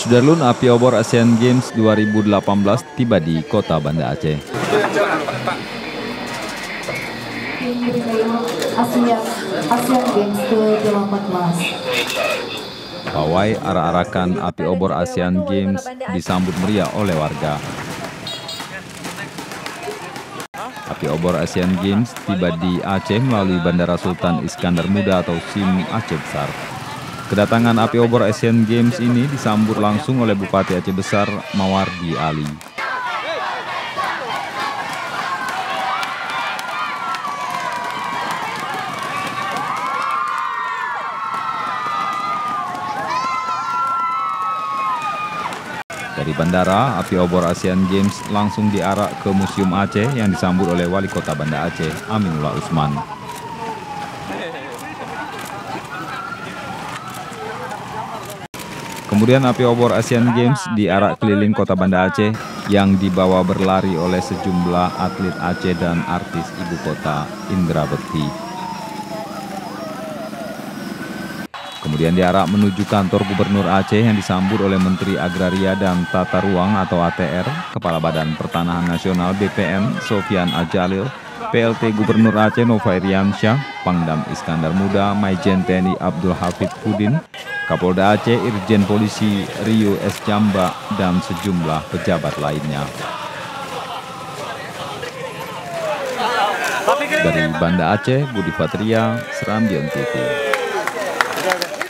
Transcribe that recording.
Sudarlun, api obor Asian Games 2018 tiba di kota Banda Aceh. Asian Games ke-18. Pawai arak-arakan api obor Asian Games disambut meriah oleh warga. Api obor Asian Games tiba di Aceh melalui Bandara Sultan Iskandar Muda atau SIM Aceh Besar. Kedatangan api obor Asian Games ini disambut langsung oleh Bupati Aceh Besar Mawardi Ali. Dari bandara, api obor Asian Games langsung diarak ke Museum Aceh yang disambut oleh Wali Kota Banda Aceh, Aminullah Usman. Kemudian api obor Asian Games diarak keliling kota Banda Aceh yang dibawa berlari oleh sejumlah atlet Aceh dan artis ibu kota Indra Bekti. Kemudian diarak menuju kantor Gubernur Aceh yang disambut oleh Menteri Agraria dan Tata Ruang atau ATR, Kepala Badan Pertanahan Nasional BPN Sofyan Ajalil, PLT Gubernur Aceh Nova Iriansyah, Pangdam Iskandar Muda Maijen TNI Abdul Hafid Pudin, Kapolda Aceh Irjen Polisi Rio S. Jamba, dan sejumlah pejabat lainnya. Dari Banda Aceh, Budi Fatria, Serambion TV.